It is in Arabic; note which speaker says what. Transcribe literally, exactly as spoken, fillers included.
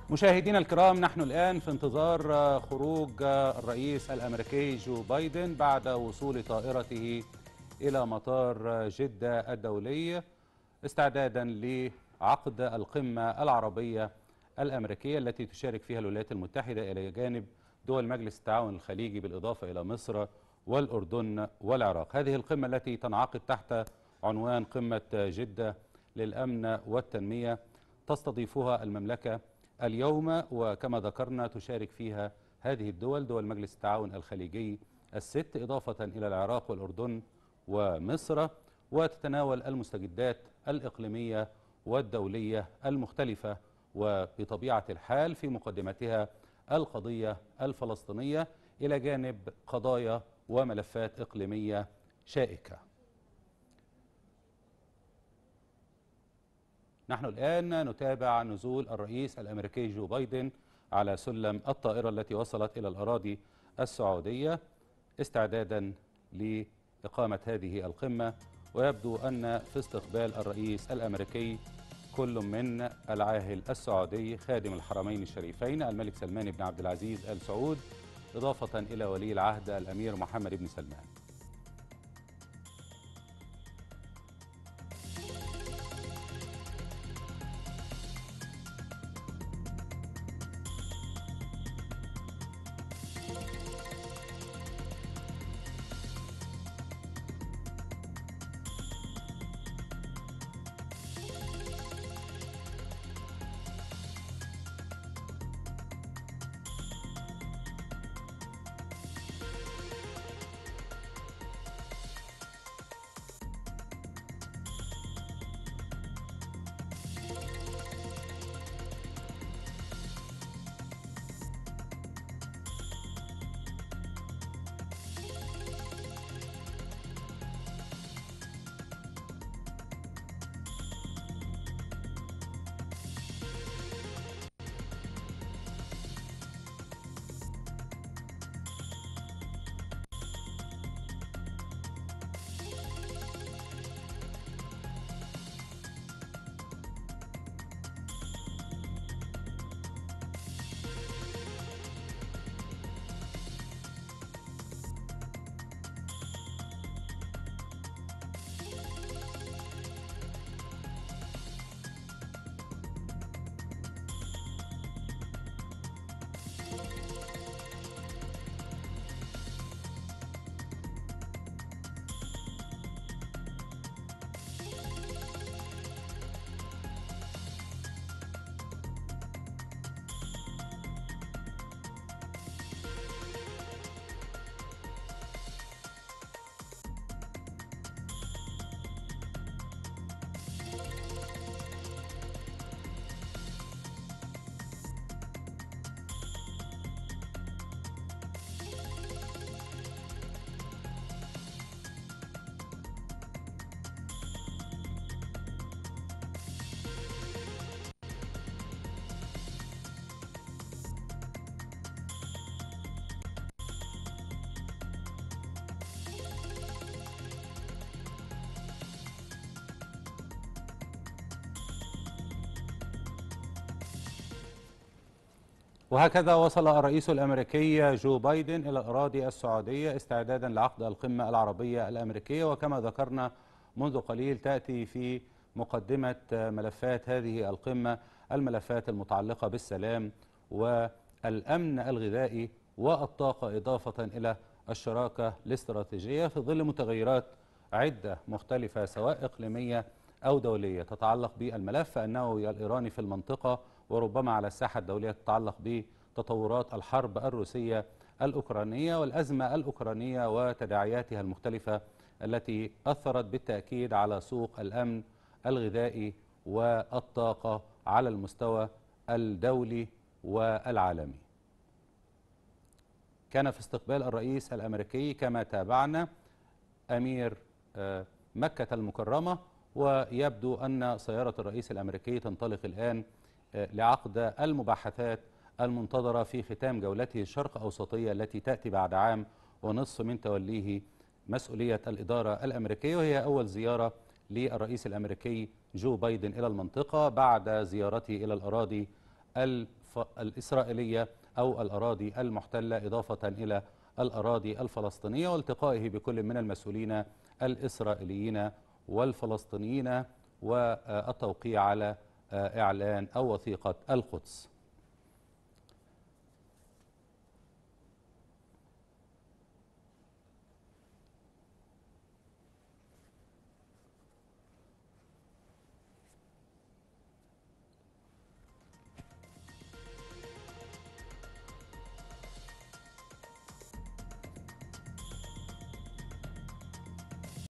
Speaker 1: مشاهدينا الكرام، نحن الآن في انتظار خروج الرئيس الأمريكي جو بايدن بعد وصول طائرته إلى مطار جدة الدولي استعدادا لعقد القمة العربية الأمريكية التي تشارك فيها الولايات المتحدة إلى جانب دول مجلس التعاون الخليجي بالإضافة إلى مصر والأردن والعراق. هذه القمة التي تنعقد تحت عنوان قمة جدة للأمن والتنمية تستضيفها المملكة اليوم، وكما ذكرنا تشارك فيها هذه الدول دول مجلس التعاون الخليجي الست إضافة إلى العراق والأردن ومصر، وتتناول المستجدات الإقليمية والدولية المختلفة، وبطبيعة الحال في مقدمتها القضية الفلسطينية إلى جانب قضايا وملفات إقليمية شائكة. نحن الآن نتابع نزول الرئيس الأمريكي جو بايدن على سلم الطائرة التي وصلت إلى الأراضي السعودية استعدادا لإقامة هذه القمة، ويبدو أن في استقبال الرئيس الأمريكي كل من العاهل السعودي خادم الحرمين الشريفين الملك سلمان بن عبد العزيز آل سعود، إضافة إلى ولي العهد الأمير محمد بن سلمان. وهكذا وصل الرئيس الأمريكي جو بايدن إلى الأراضي السعودية استعدادا لعقد القمة العربية الأمريكية، وكما ذكرنا منذ قليل تأتي في مقدمة ملفات هذه القمة الملفات المتعلقة بالسلام والأمن الغذائي والطاقة، إضافة إلى الشراكة الاستراتيجية في ظل متغيرات عدة مختلفة سواء إقليمية أو دولية تتعلق بالملف النووي الإيراني في المنطقة، وربما على الساحة الدولية تتعلق بتطورات الحرب الروسية الأوكرانية والأزمة الأوكرانية وتداعياتها المختلفة التي أثرت بالتأكيد على سوق الأمن الغذائي والطاقة على المستوى الدولي والعالمي. كان في استقبال الرئيس الأمريكي كما تابعنا أمير مكة المكرمة، ويبدو أن سيارة الرئيس الأمريكي تنطلق الآن لعقد المباحثات المنتظرة في ختام جولته الشرق أوسطية التي تأتي بعد عام ونصف من توليه مسؤولية الإدارة الأمريكية، وهي أول زيارة للرئيس الأمريكي جو بايدن إلى المنطقة بعد زيارته إلى الأراضي الإسرائيلية أو الأراضي المحتلة إضافة إلى الأراضي الفلسطينية، والتقائه بكل من المسؤولين الإسرائيليين والفلسطينيين والتوقيع على إعلان أو وثيقة القدس.